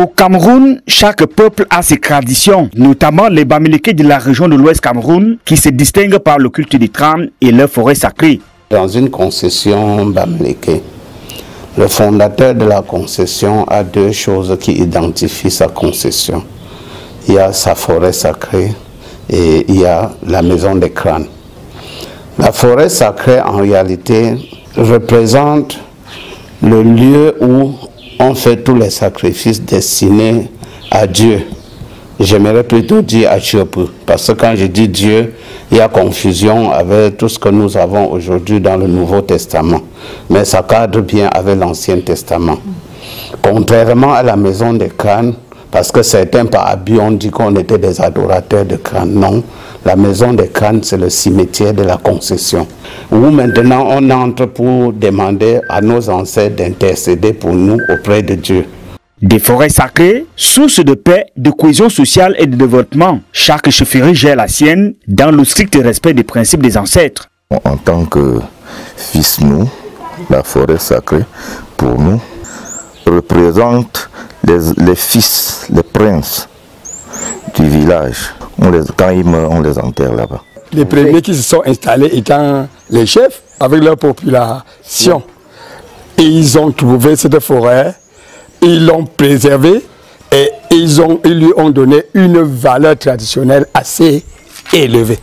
Au Cameroun, chaque peuple a ses traditions, notamment les Bamileke de la région de l'Ouest Cameroun, qui se distinguent par le culte des trams et leurs forêts sacrées. Dans une concession Bamileke, le fondateur de la concession a deux choses qui identifient sa concession. Il y a sa forêt sacrée et il y a la maison des crânes. La forêt sacrée, en réalité, représente le lieu où on fait tous les sacrifices destinés à Dieu. J'aimerais plutôt dire à Dieu, parce que quand je dis Dieu, il y a confusion avec tout ce que nous avons aujourd'hui dans le Nouveau Testament. Mais ça cadre bien avec l'Ancien Testament. Contrairement à la maison des crânes, parce que certains par abus ont dit qu'on était des adorateurs de crânes. Non, la maison des crânes, c'est le cimetière de la concession. Où maintenant on entre pour demander à nos ancêtres d'intercéder pour nous auprès de Dieu. Des forêts sacrées, source de paix, de cohésion sociale et de développement. Chaque chefferie gère la sienne dans le strict respect des principes des ancêtres. En tant que fils, nous, la forêt sacrée, pour nous, représente les fils, les princes du village. Quand ils meurent, on les enterre là-bas. Les premiers qui se sont installés étant les chefs avec leur population. Et ils ont trouvé cette forêt, ils l'ont préservée et ils lui ont donné une valeur traditionnelle assez élevée.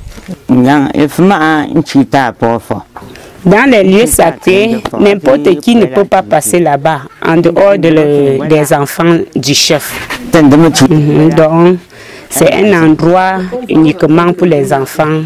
Dans les lieux sacrés, n'importe qui ne peut pas passer là-bas, en dehors des enfants du chef. Donc, c'est un endroit uniquement pour les enfants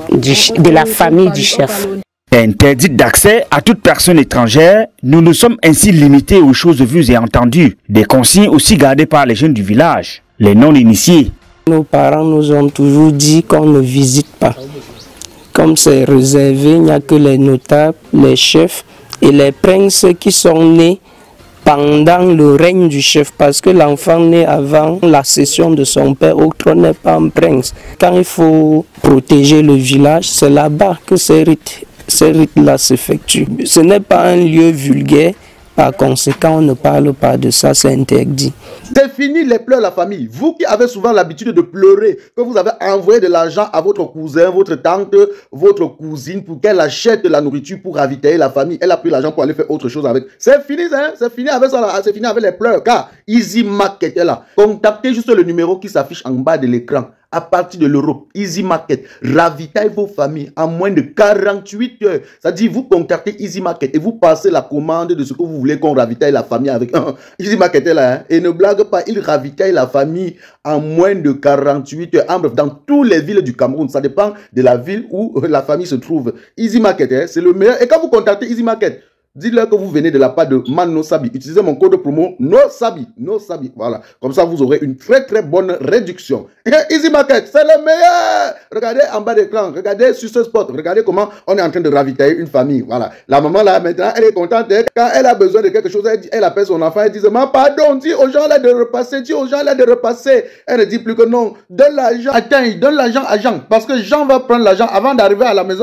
de la famille du chef. Interdit d'accès à toute personne étrangère, nous nous sommes ainsi limités aux choses vues et entendues. Des consignes aussi gardées par les jeunes du village, les non-initiés. Nos parents nous ont toujours dit qu'on ne visite pas. Comme c'est réservé, il n'y a que les notables, les chefs et les princes qui sont nés pendant le règne du chef. Parce que l'enfant né avant la cession de son père au trône n'est pas un prince. Quand il faut protéger le village, c'est là-bas que ces rites-là s'effectuent. Ce n'est pas un lieu vulgaire. Par conséquent, on ne parle pas de ça, c'est interdit. C'est fini les pleurs de la famille. Vous qui avez souvent l'habitude de pleurer, que vous avez envoyé de l'argent à votre cousin, votre tante, votre cousine pour qu'elle achète de la nourriture pour ravitailler la famille. Elle a pris l'argent pour aller faire autre chose avec. C'est fini, hein? C'est fini avec ça, c'est fini avec les pleurs. Car Easy Market est là. Contactez juste le numéro qui s'affiche en bas de l'écran. À partir de l'Europe, Easy Market, ravitaille vos familles en moins de 48 heures. C'est-à-dire, vous contactez Easy Market et vous passez la commande de ce que vous voulez qu'on ravitaille la famille avec. Easy Market est là, hein? Et ne blague pas, il ravitaille la famille en moins de 48 heures. En bref, dans toutes les villes du Cameroun, ça dépend de la ville où la famille se trouve. Easy Market, hein, c'est le meilleur. Et quand vous contactez Easy Market, dites-leur que vous venez de la part de Man No Sabi. Utilisez mon code promo No Sabi. Voilà. Comme ça, vous aurez une très très bonne réduction. Easy Market, c'est le meilleur. Regardez en bas de l'écran. Regardez sur ce spot. Regardez comment on est en train de ravitailler une famille. Voilà. La maman là, maintenant, elle est contente. Quand elle a besoin de quelque chose, elle appelle son enfant. Elle dit, maman, pardon, dis aux gens là de repasser. Dis aux gens là de repasser. Elle ne dit plus que non. Donne l'argent. Attends, donne l'argent à Jean. Parce que Jean va prendre l'argent avant d'arriver à la maison.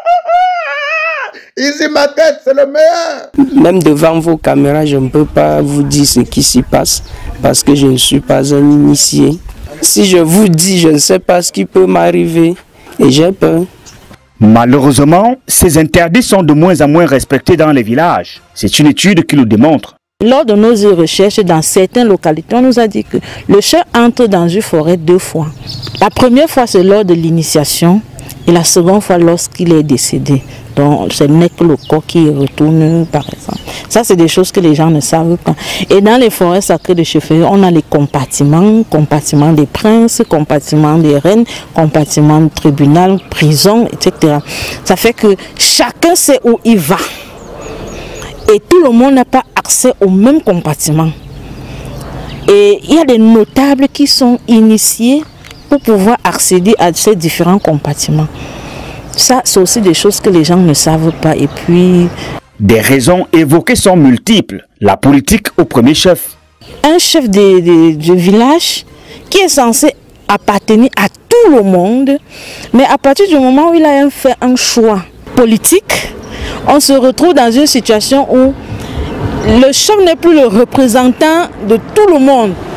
Easy Market, c'est le meilleur. Même devant vos caméras, je ne peux pas vous dire ce qui s'y passe parce que je ne suis pas un initié. Si je vous dis, je ne sais pas ce qui peut m'arriver et j'ai peur. Malheureusement, ces interdits sont de moins en moins respectés dans les villages. C'est une étude qui le démontre. Lors de nos recherches dans certaines localités, on nous a dit que le chef entre dans une forêt 2 fois. La première fois, c'est lors de l'initiation et la seconde fois lorsqu'il est décédé. Donc, ce n'est que le corps qui retourne, par exemple. Ça, c'est des choses que les gens ne savent pas. Et dans les forêts sacrées de chefferie, on a les compartiments, compartiments des princes, compartiments des reines, compartiments de tribunal, prison, etc. Ça fait que chacun sait où il va. Et tout le monde n'a pas accès au même compartiment. Et il y a des notables qui sont initiés pour pouvoir accéder à ces différents compartiments. Ça, c'est aussi des choses que les gens ne savent pas. Et puis... Des raisons évoquées sont multiples. La politique au premier chef. Un chef de village qui est censé appartenir à tout le monde, mais à partir du moment où il a fait un choix politique, on se retrouve dans une situation où le chef n'est plus le représentant de tout le monde.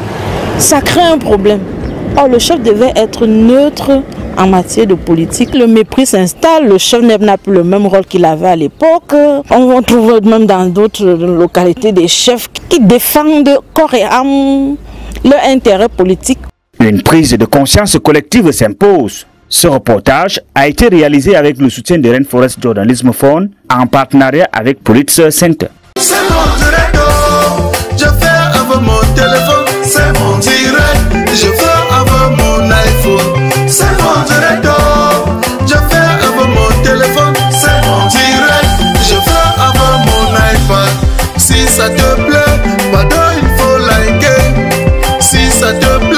ça crée un problème. Or, le chef devait être neutre en matière de politique. Le mépris s'installe, le chef n'a plus le même rôle qu'il avait à l'époque. On trouve même dans d'autres localités des chefs qui défendent corps et âme leur intérêt politique. Une prise de conscience collective s'impose. Ce reportage a été réalisé avec le soutien de Rainforest Journalism Fund en partenariat avec Pulitzer Center. C'est mon direct, je fais avec mon téléphone, c'est mon direct, je fais avec mon iPhone, c'est mon direct, je fais avec mon téléphone, c'est mon direct, je fais avec mon iPad. Si ça te plaît, pardon, il faut liker. Si ça te plaît,